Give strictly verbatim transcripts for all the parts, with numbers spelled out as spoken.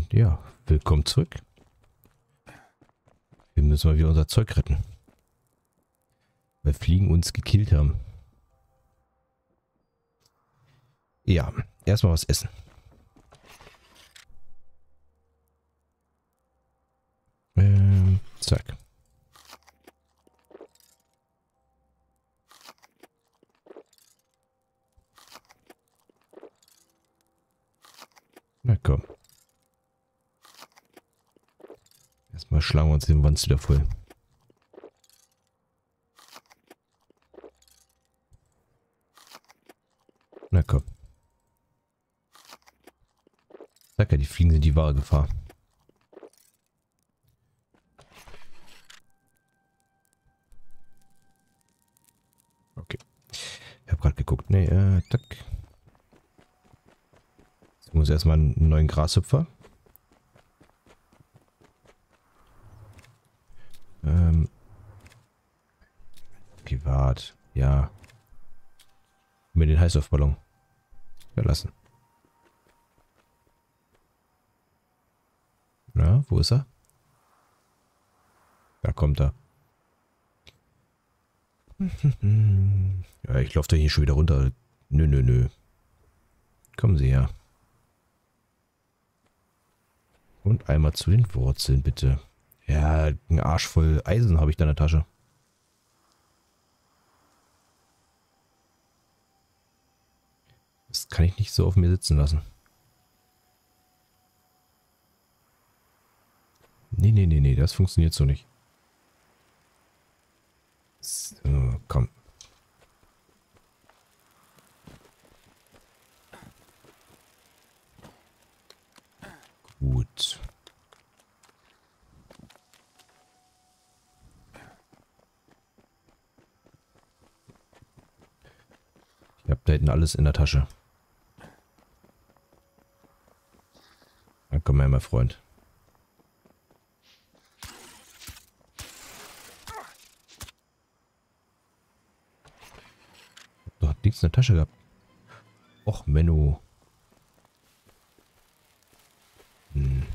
dann, ja, willkommen zurück. Wir müssen mal wieder unser Zeug retten. Weil Fliegen uns gekillt haben. Ja, erstmal was essen. Ähm, zack. Na komm. Erstmal schlagen wir uns den Wanz wieder voll. Na komm. Sag ja, die Fliegen sind die wahre Gefahr. Okay. Ich habe gerade geguckt. Nee, äh, tack. Jetzt muss erstmal einen neuen Grashüpfer. Ähm. Privat. Ja. Mit den Heißluftballon. Verlassen. Na, wo ist er? Da kommt er. Ja, ich laufe da hier schon wieder runter. Nö, nö, nö. Kommen Sie her. Und einmal zu den Wurzeln, bitte. Ja, ein Arsch voll Eisen habe ich da in der Tasche. Das kann ich nicht so auf mir sitzen lassen. Nee, nee, nee, nee, das funktioniert so nicht. So, komm. Gut. Ich habe da hinten alles in der Tasche. Dann komm her, mein Freund. Doch nichts in der Tasche gehabt. Och, Menno. Hm.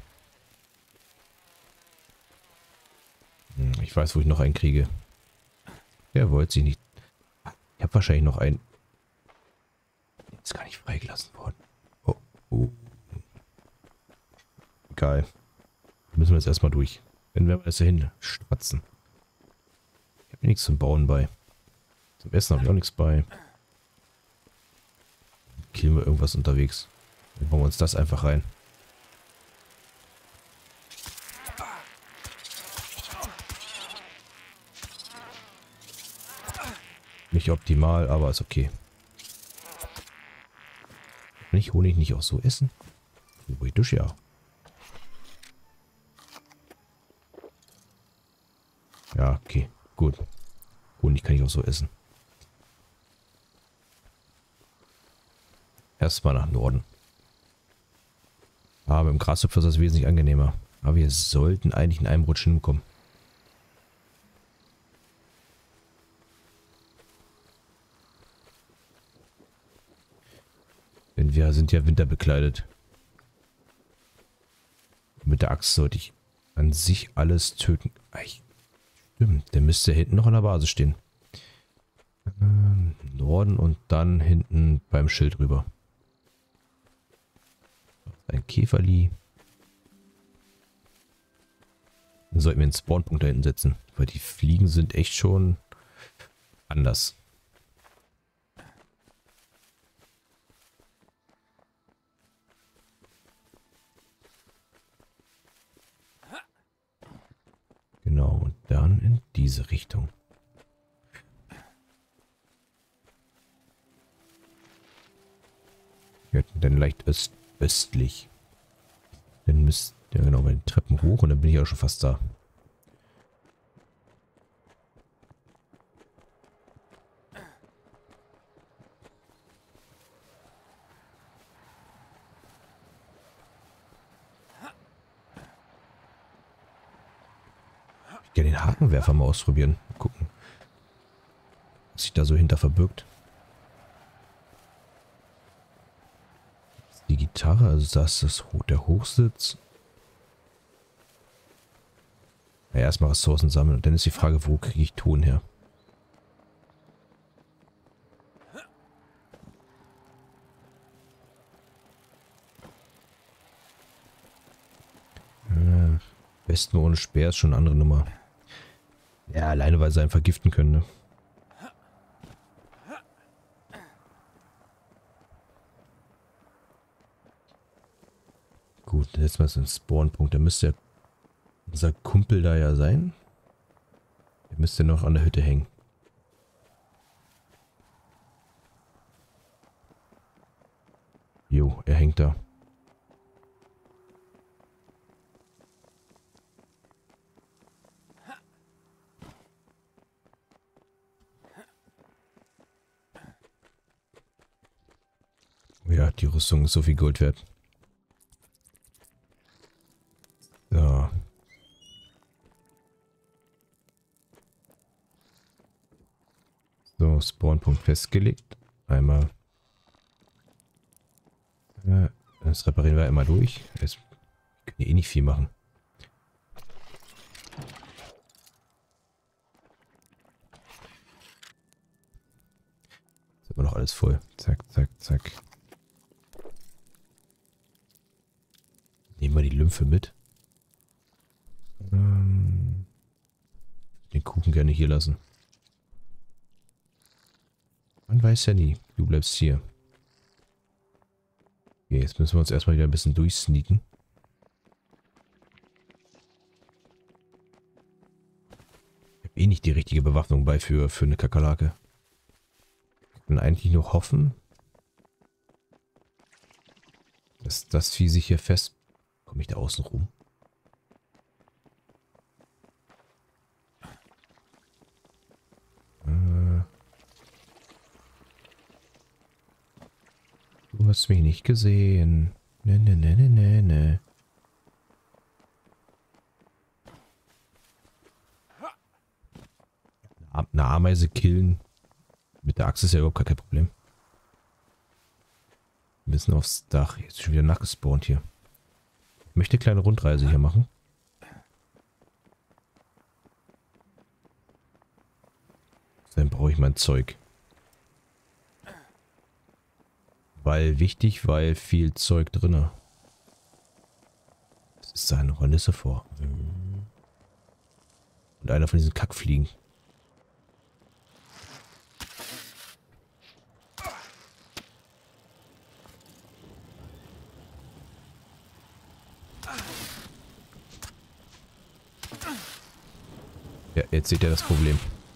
Hm, ich weiß, wo ich noch einen kriege. Der wollte sich nicht. Ich habe wahrscheinlich noch einen. Ist gar nicht freigelassen worden. Oh, oh. Egal. Müssen wir jetzt erstmal durch. Dann werden wir das dahin stratzen. Ich habe nichts zum Bauen bei. Zum Essen habe ich auch nichts bei. Killen wir irgendwas unterwegs. Dann bauen wir uns das einfach rein. Nicht optimal, aber ist okay. Nicht Honig nicht auch so essen? Theoretisch ja. Ja, okay. Gut. Honig kann ich auch so essen. Erstmal nach Norden. Aber im Grashüpfer ist das wesentlich angenehmer. Aber wir sollten eigentlich in einem Rutsch hinkommen. Denn wir sind ja winterbekleidet. Mit der Axt sollte ich an sich alles töten. Ach, stimmt, der müsste hinten noch an der Basis stehen. Ähm, Norden und dann hinten beim Schild rüber. Ein Käferli. Dann sollten wir einen Spawnpunkt da hinten setzen. Weil die Fliegen sind echt schon anders. Genau, und dann in diese Richtung. Wir hätten dann leicht öst östlich. Dann müsst ja genau bei den Treppen hoch und dann bin ich auch schon fast da. Ich gerne den Hakenwerfer mal ausprobieren. Mal gucken, was sich da so hinter verbirgt. Die Gitarre, also das ist das, der Hochsitz. Ja, erstmal Ressourcen sammeln und dann ist die Frage, wo kriege ich Ton her? Äh, Westen ohne Speer ist schon eine andere Nummer. Ja, alleine weil sie einen vergiften können, ne? Gut, jetzt mal so ein Spawnpunkt. Da müsste ja unser Kumpel da ja sein. Der müsste noch an der Hütte hängen. Jo, er hängt da. Ja, die Rüstung ist so viel Gold wert. So. So, Spawnpunkt festgelegt. Einmal. Äh, das reparieren wir einmal durch. Jetzt können wir eh nicht viel machen. Ist immer noch alles voll. Zack, zack, zack. Nehmen wir die Lymphe mit. Ähm, den Kuchen gerne hier lassen. Man weiß ja nie. Du bleibst hier. Okay, jetzt müssen wir uns erstmal wieder ein bisschen durchsneaken. Ich habe eh nicht die richtige Bewaffnung bei für, für eine Kakerlake. Ich kann eigentlich nur hoffen, dass das Vieh sich hier fest... Komme ich da außen rum? Äh, du hast mich nicht gesehen. Ne, ne, ne, ne, ne, ne. Eine Ameise killen mit der Axt ist ja überhaupt kein Problem. Wir müssen aufs Dach. Jetzt ist schon wieder nachgespawnt hier. Ich möchte eine kleine Rundreise hier machen. Dann brauche ich mein Zeug. Weil wichtig, weil viel Zeug drin. Es ist da eine Hornisse vor. Und einer von diesen Kackfliegen. Ja, jetzt seht ihr das Problem.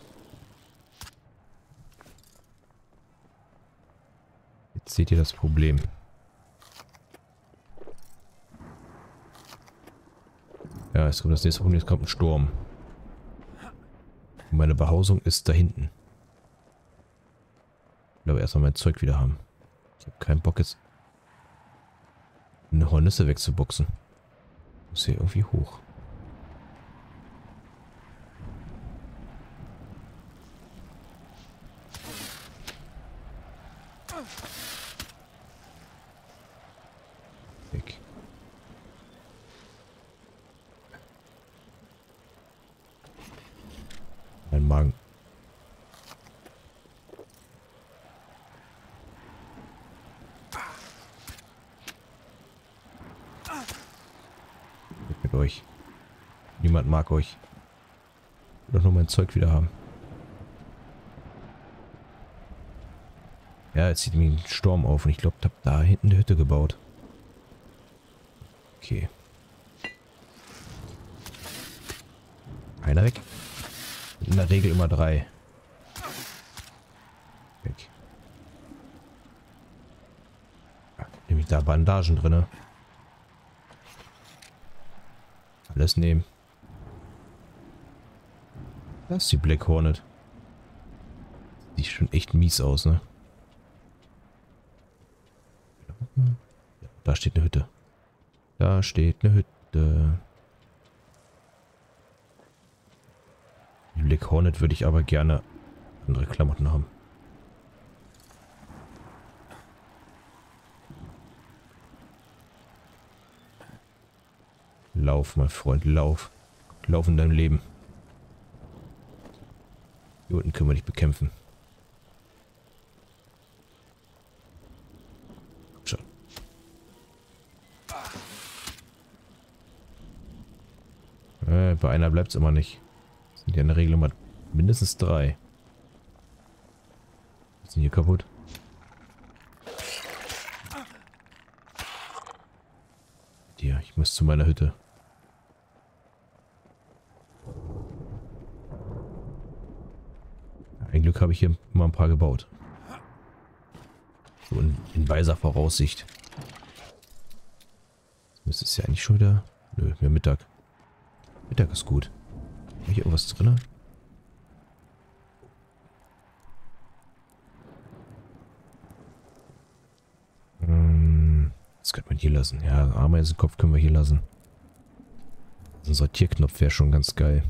Jetzt seht ihr das Problem. Ja, es kommt das nächste Problem, jetzt kommt ein Sturm. Und meine Behausung ist da hinten. Ich glaube, erstmal mein Zeug wieder haben. Ich habe keinen Bock jetzt eine Hornisse wegzuboxen. Muss hier irgendwie hoch. Weg. Mein Magen. Mit euch. Niemand mag euch. Ich will doch nur mein Zeug wieder haben. Ja, jetzt zieht mir ein Sturm auf und ich glaube, ich habe da hinten eine Hütte gebaut. Okay. Einer weg. In der Regel immer drei. Weg. Ja, nämlich da Bandagen drin. Alles nehmen. Das ist die Black Hornet. Sieht schon echt mies aus, ne? Ja, da steht eine Hütte. Da steht eine Hütte. Die Black Hornet würde ich aber gerne andere Klamotten haben. Lauf, mein Freund, lauf. Lauf in deinem Leben. Hier unten können wir dich bekämpfen. Schon. Äh, bei einer bleibt es immer nicht. Das sind ja in der Regel immer mindestens drei. Was sind hier kaputt? Dir, ich muss zu meiner Hütte. Ein Glück habe ich hier mal ein paar gebaut. So in, in weiser Voraussicht. Jetzt müsste es ja eigentlich schon wieder... Nö, mehr Mittag. Mittag ist gut. Habe ich hier irgendwas drin? Hm, das könnte man hier lassen. Ja, Ameisenkopf können wir hier lassen. So ein Sortierknopf wäre schon ganz geil.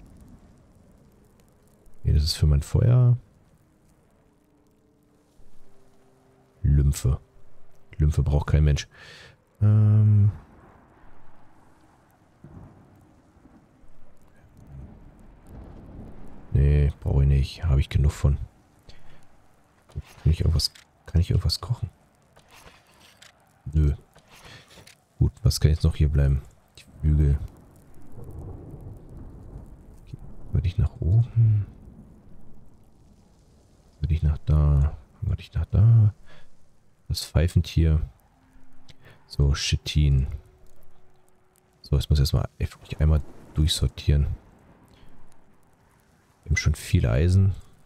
Hier, das ist für mein Feuer. Lymphe. Lymphe braucht kein Mensch. Ähm... Nee, brauche ich nicht. Habe ich genug von. Kann ich irgendwas, kann ich irgendwas kochen? Nö. Gut, was kann jetzt noch hier bleiben? Die Flügel. Okay. Würde ich nach oben? Würde ich nach da? Würde ich nach da? Das Pfeifentier. So, Chitin. So, jetzt muss ich erstmal wirklich einmal durchsortieren. Wir haben schon viel Eisen.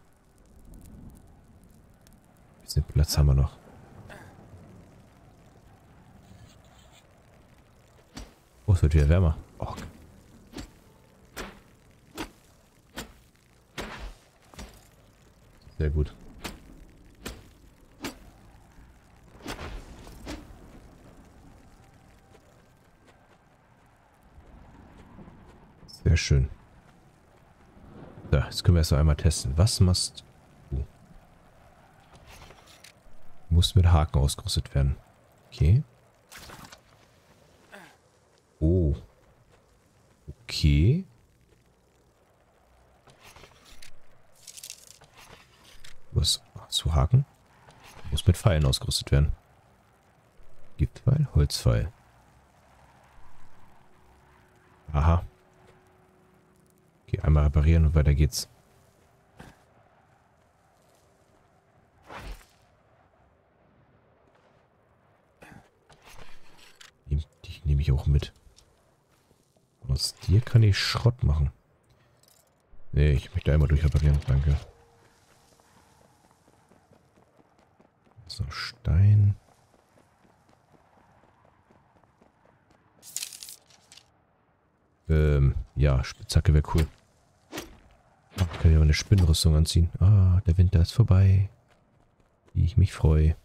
Ein bisschen Platz haben wir noch. Oh, es wird wieder wärmer. Oh. Sehr gut. Sehr schön. So, jetzt können wir erst noch einmal testen. Was machst du? Muss mit Haken ausgerüstet werden. Okay. Oh. Okay. Was zu Haken? Muss mit Pfeilen ausgerüstet werden. Giftpfeil, Holzpfeil. Aha. Okay, einmal reparieren und weiter geht's. Die, die nehme ich auch mit. Aus dir kann ich Schrott machen. Nee, ich möchte einmal durchreparieren, danke. So, Stein. Ähm, ja, Spitzhacke wäre cool. Ich kann ja mal eine Spinnenrüstung anziehen. Ah, der Winter ist vorbei. Wie ich mich freue.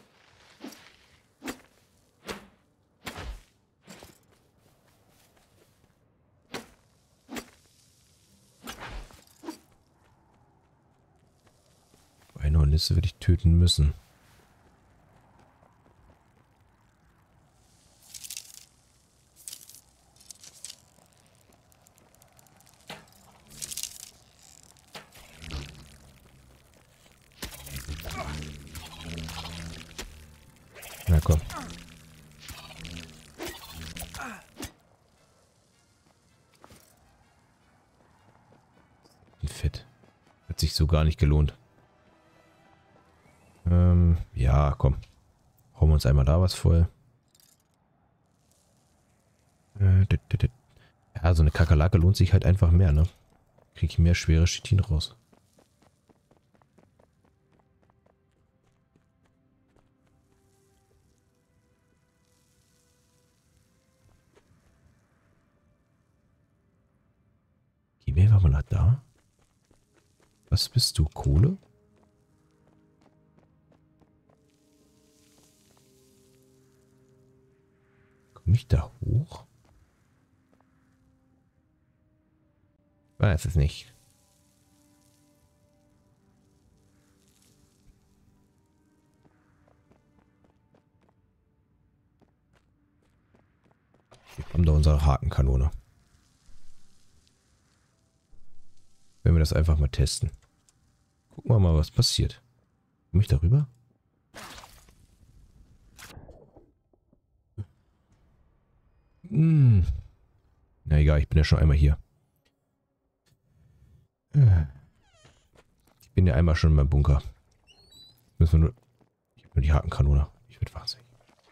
Eine Hornisse würde ich töten müssen. Na komm. Fett. Hat sich so gar nicht gelohnt. Ähm, ja, komm. Hauen wir uns einmal da was voll. Äh, dit, dit, dit. Ja, so eine Kakerlake lohnt sich halt einfach mehr, ne? Krieg ich mehr schwere Chitin raus. Gehen wir einfach mal nach da. Was bist du? Kohle? Komme ich da hoch? Weiß es nicht. Hier kommt da unsere Hakenkanone. das einfach mal testen. Gucken wir mal, was passiert. Komme ich darüber? Hm. Na egal, ich bin ja schon einmal hier. Ich bin ja einmal schon in meinem Bunker. Müssen wir nur... Ich habe nur die Hakenkanone. Ich werde wahnsinnig.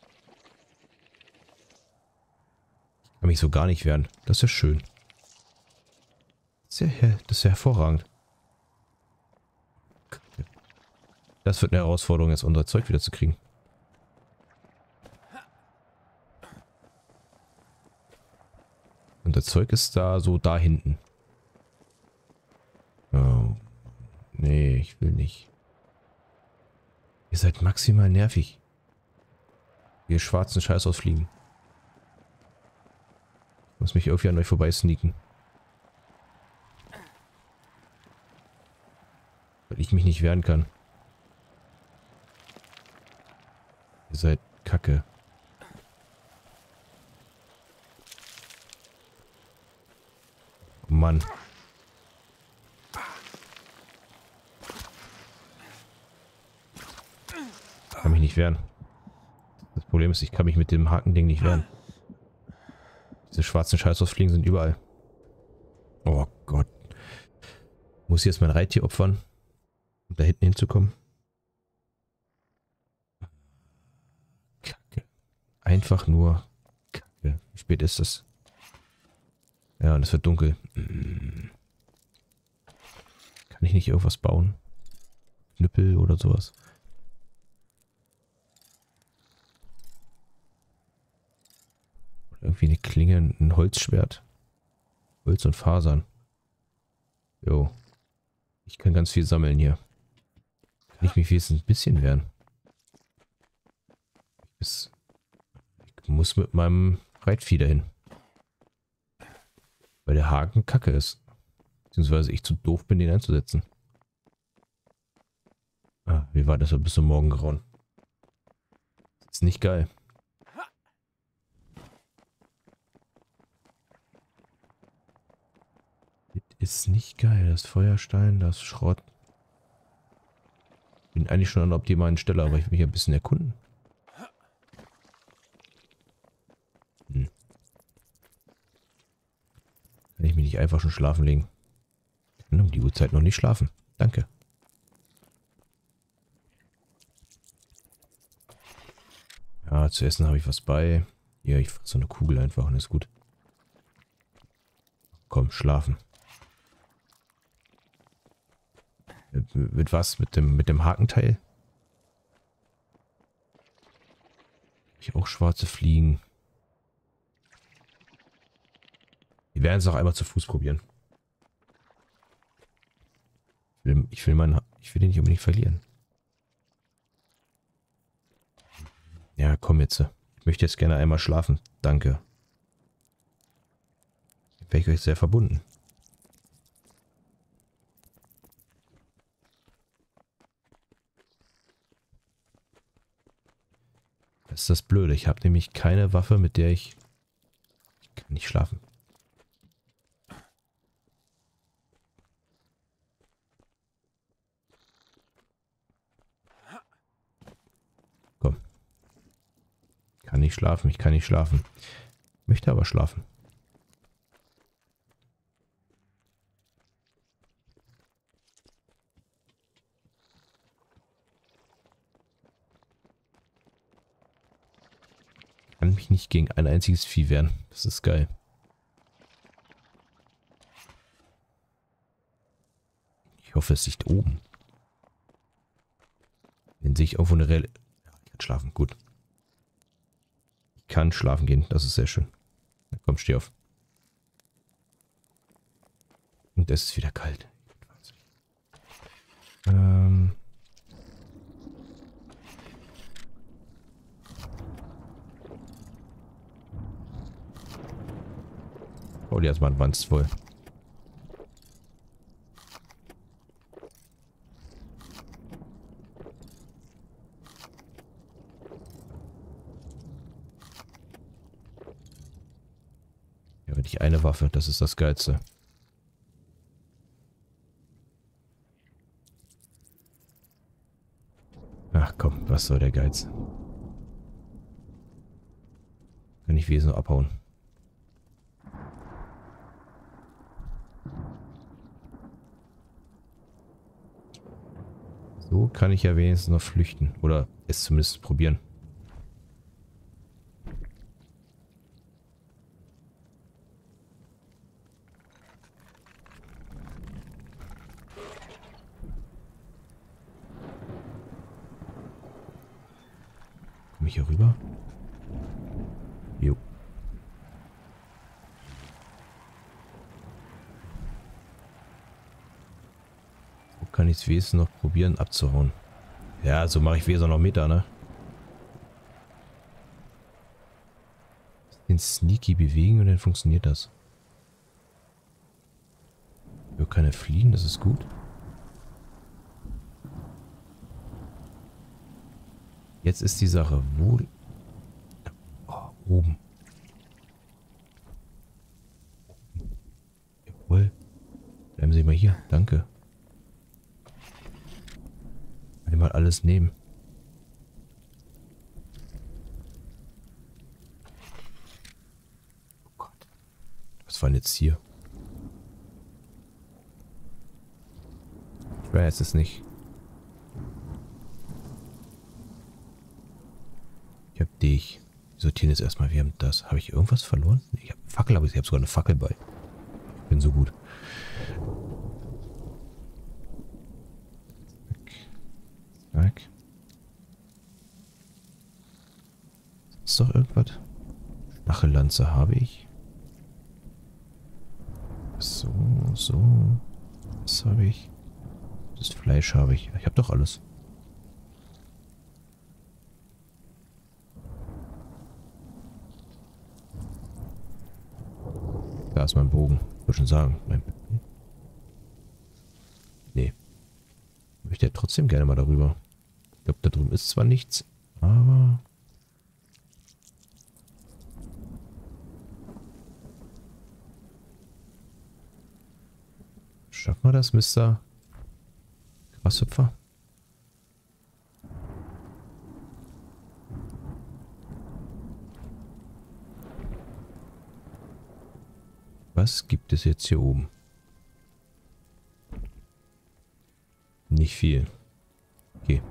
Ich kann mich so gar nicht wehren. Das ist ja schön. Das ist ja, das ist ja hervorragend. Das wird eine Herausforderung, jetzt unser Zeug wieder zu kriegen. Und das Zeug ist da so da hinten. Oh. Nee, ich will nicht. Ihr seid maximal nervig. Ihr schwarzen Scheiß ausfliegen. Ich muss mich irgendwie an euch vorbei sneaken. Weil ich mich nicht wehren kann. Ihr seid Kacke. Oh Mann. Ich kann mich nicht wehren. Das Problem ist, ich kann mich mit dem Hakending nicht wehren. Diese schwarzen Scheißausfliegen sind überall. Oh Gott. Muss ich jetzt mein Reittier opfern, um da hinten hinzukommen? Kacke. Einfach nur Kacke. Wie spät ist es? Ja, und es wird dunkel. Kann ich nicht irgendwas bauen? Knüppel oder sowas? Oder irgendwie eine Klinge, ein Holzschwert. Holz und Fasern. Jo. Ich kann ganz viel sammeln hier. Kann ich mich wenigstens ein bisschen wehren? Ich muss mit meinem Reitvieh dahin. Weil der Haken kacke ist. Beziehungsweise ich zu doof bin, den einzusetzen. Ah, wie war das bis zum Morgengrauen? Das ist nicht geil. Das ist nicht geil. Das Feuerstein, das Schrott. Bin eigentlich schon an der optimalen Stelle, aber ich will mich ein bisschen erkunden. Hm. Kann ich mich nicht einfach schon schlafen legen? Ich kann um die Uhrzeit noch nicht schlafen. Danke. Ja, zu essen habe ich was bei. Ja, ich fasse so eine Kugel einfach und ist gut. Komm, schlafen. Mit, mit was? Mit dem, mit dem Hakenteil? Hab ich auch schwarze Fliegen. Wir werden es auch einmal zu Fuß probieren. Ich will, ich will, meinen, ich will den nicht unbedingt verlieren. Ja, komm jetzt. Ich möchte jetzt gerne einmal schlafen. Danke. Wäre ich euch sehr verbunden. Das ist das Blöde. Ich habe nämlich keine Waffe, mit der ich... Ich kann nicht schlafen. Komm. Ich kann nicht schlafen. Ich kann nicht schlafen. Ich möchte aber schlafen. Ich kann mich nicht gegen ein einziges Vieh wehren. Das ist geil. Ich hoffe, es liegt oben. Den sehe ich irgendwo eine reelle... Ja, ich kann schlafen. Gut. Ich kann schlafen gehen. Das ist sehr schön. Na komm, steh auf. Und es ist wieder kalt. Ähm... Oh, die hat man advanced voll. Ja, aber nicht eine Waffe, das ist das Geilste. Ach komm, was soll der Geiz? Kann ich wesentlich abhauen. So kann ich ja wenigstens noch flüchten. Oder es zumindest probieren. Komme ich hier rüber? Jo. So kann ich es wenigstens noch probieren abzuhauen. Ja, so mache ich wesentlich noch Meter, ne? Den Sneaky bewegen und dann funktioniert das. Ich kann er fliehen, das ist gut. Jetzt ist die Sache, wo... Oh, oben. Jawohl. Bleiben Sie mal hier, danke. Mal alles nehmen. Oh Gott. Was war denn jetzt hier? Ich weiß es nicht. Ich hab dich. Wir sortieren jetzt erstmal. Wir haben das. Habe ich irgendwas verloren? Ich habe eine Fackel, aber ich habe sogar eine Fackel bei. Ich bin so gut. Zack. Ist doch irgendwas? Stachellanze habe ich. So, so. Das habe ich. Das Fleisch habe ich. Ich habe doch alles. Da ist mein Bogen. Ich würde schon sagen. Mein nee. Ich möchte ja trotzdem gerne mal darüber. Ich glaube, da drüben ist zwar nichts, aber... Schaffen wir das, Mister Grashüpfer? Was gibt es jetzt hier oben? Nicht viel. Okay.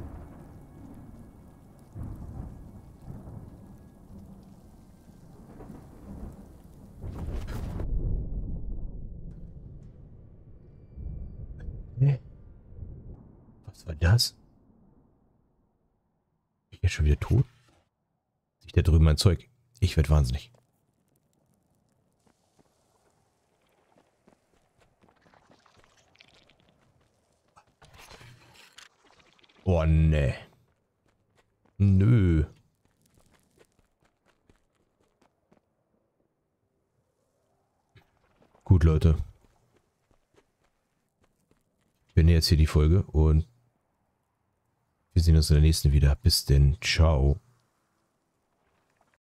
Was war das? Bin ich jetzt schon wieder tot? Sieht da drüben mein Zeug? Ich werde wahnsinnig. Oh, ne. Nö. Gut, Leute. Ich beende jetzt hier die Folge und wir sehen uns in der nächsten wieder. Bis denn. Ciao.